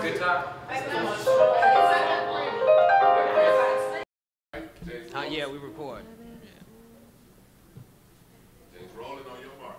Yeah, we record. It's rolling on your mark.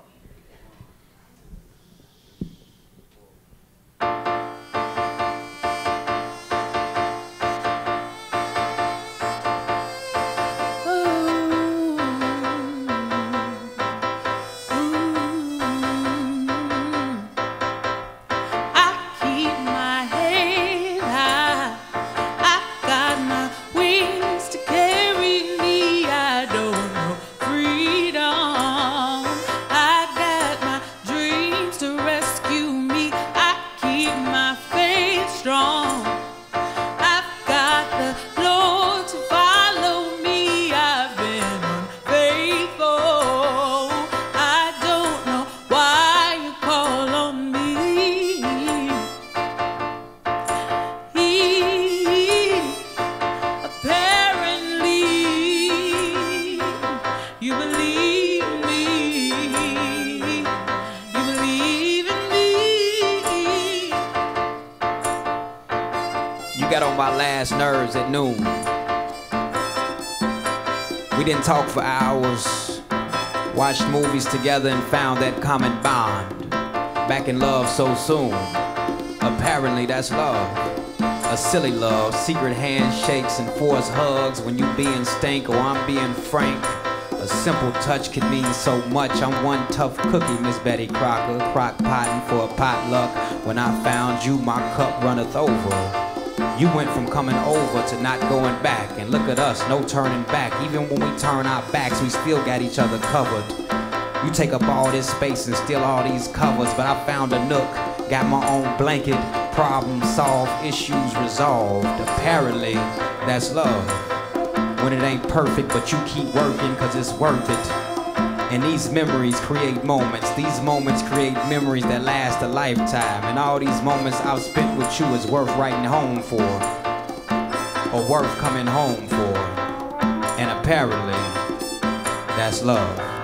Got on my last nerves at noon. We didn't talk for hours, watched movies together and found that common bond. Back in love so soon. Apparently that's love. A silly love, secret handshakes and forced hugs when you being stank or I'm being frank. A simple touch could mean so much. I'm one tough cookie, Miss Betty Crocker, crock-potting for a potluck. When I found you, my cup runneth over. You went from coming over to not going back. And look at us, no turning back. Even when we turn our backs, we still got each other covered. You take up all this space and steal all these covers, but I found a nook, got my own blanket. Problem solved, issues resolved. Apparently, that's love. When it ain't perfect, but you keep working cause it's worth it. And these memories create moments. These moments create memories that last a lifetime. And all these moments I've spent with you is worth writing home for. Or worth coming home for. And apparently, that's love.